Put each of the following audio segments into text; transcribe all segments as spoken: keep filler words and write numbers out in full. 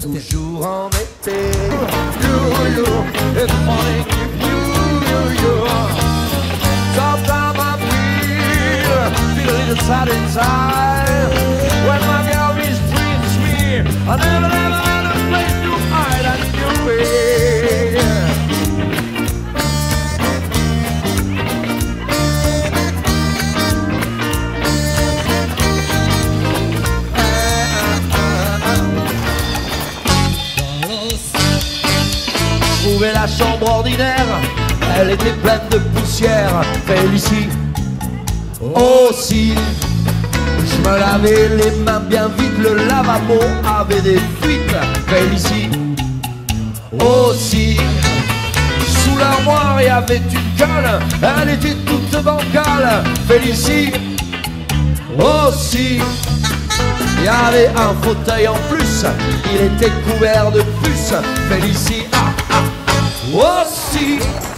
toujours en été. You, you, it's morning, you, you, you. Sometimes I feel, feel a little sad inside. When my girl mistreats me, I never, never had a place to hide and do it. Trouvais la chambre ordinaire, elle était pleine de poussière. Félicie aussi, je me lavais les mains bien vite, le lavabo avait des fuites. Félicie aussi, sous l'armoire il y avait une colle, elle était toute bancale. Félicie aussi, il y avait un fauteuil en plus, il était couvert de puces. Félicie ah, ah, ah, aussi.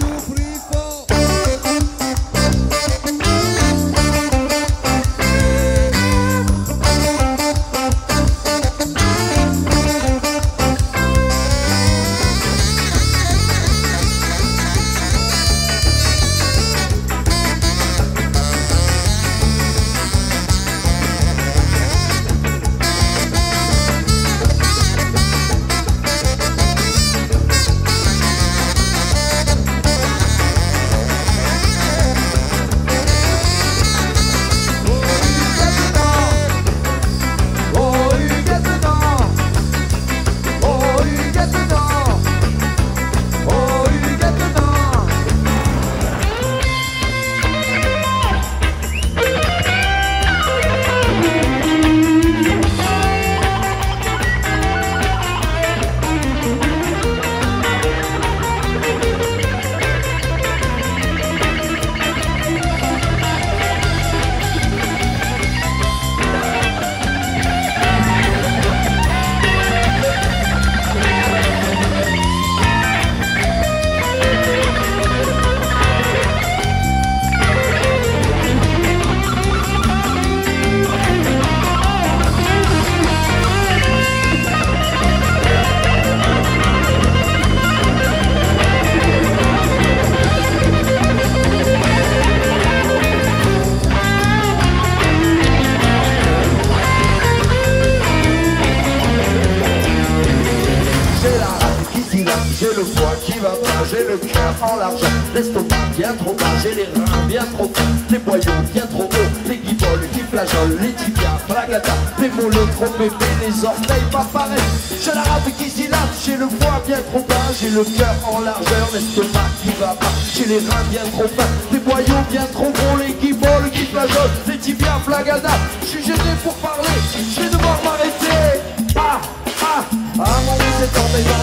J'ai le foie qui va pas, j'ai le cœur en largeur, l'estomac bien trop bas, j'ai les reins bien trop bas, les boyaux bien trop hauts, les guiboles qui flageolent, les tibias, flagata, les mollets trop épais, les orteils pas pareils. J'ai la rate qui s'ilate, j'ai le foie bien trop bas, j'ai le cœur en largeur, l'estomac qui va pas, j'ai les reins bien trop fins, les boyaux bien trop gros, les guiboles qui flageolent, les tibias, flagata. Je suis gêné pour parler, je vais devoir m'arrêter. Ah, ah, ah mon Dieu c'est embêtant.